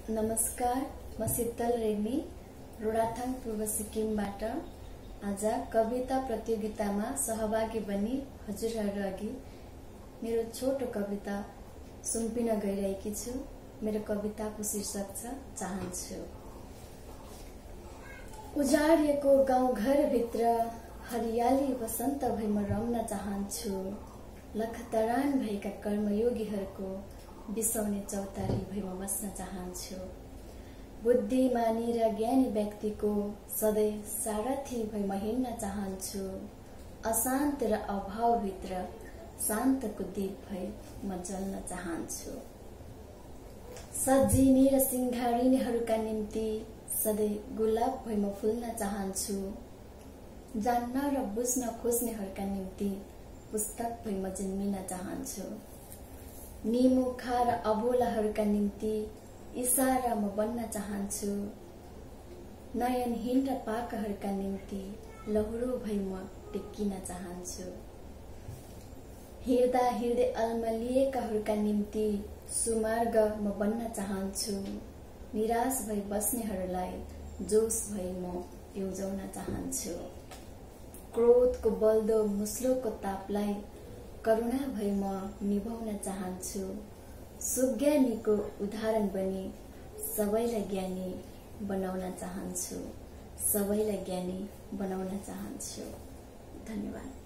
नमस्कार, म शीतल रेग्मी रोडाथाङ पूर्व सिक्किमबाट आज कविता प्रतियोगितामा सहभागी बनी हजुरहरु अघि मेरो छोटो कविता सुम्पिन गइरहेकी छु। मेरो कविताको शीर्षक छ चाहन्छु। उजाडिएको गाउँघर भित्र हरियाली वसन्त भैमा रम्न चाहन्छु। लखतरान भएका कर्मयोगीहरूको बिसाउने चौतारी भैमा बस्न चाहन्छु। बुद्धिमानी र ज्ञानी व्यक्तिको सधैँ सारथी भैमा हिँड्न चाहन्छु। अशान्त र अभाव भित्र शान्तको दीप भई म जल्न चाहन्छु। सजिने र सिंगारिनेहरूका निम्ति सधैँ गुलाब भई म फुल्न चाहन्छु। जान्न र बुझ्न खोज्नेहरूका निम्ति पुस्तक भई म जन्मिन चाहन्छु। निमुखा र अबोलाहरूका निम्ति इशारा म बन्न चाहन्छु। नयनहीन र पाकाहरूका निम्ति लौरो भई म टिक्किन चाहन्छु। हिँड्दा हिँड्दै अल्मलिएकाहरूका निम्ति सुमार्ग म बन्न चाहन्छु। निराश भई बस्नेहरूलाई जोश भई म युजाउन चाहन्छु। क्रोधको बल्दो मुस्लोको तापलाई करुणा भई म निभाउन चाहन्छु। सुज्ञानीको उदाहरण बनी सबैलाई ज्ञानी बनाउन चाहन्छु। सबैलाई ज्ञानी बनाउन चाहन्छु। धन्यवाद।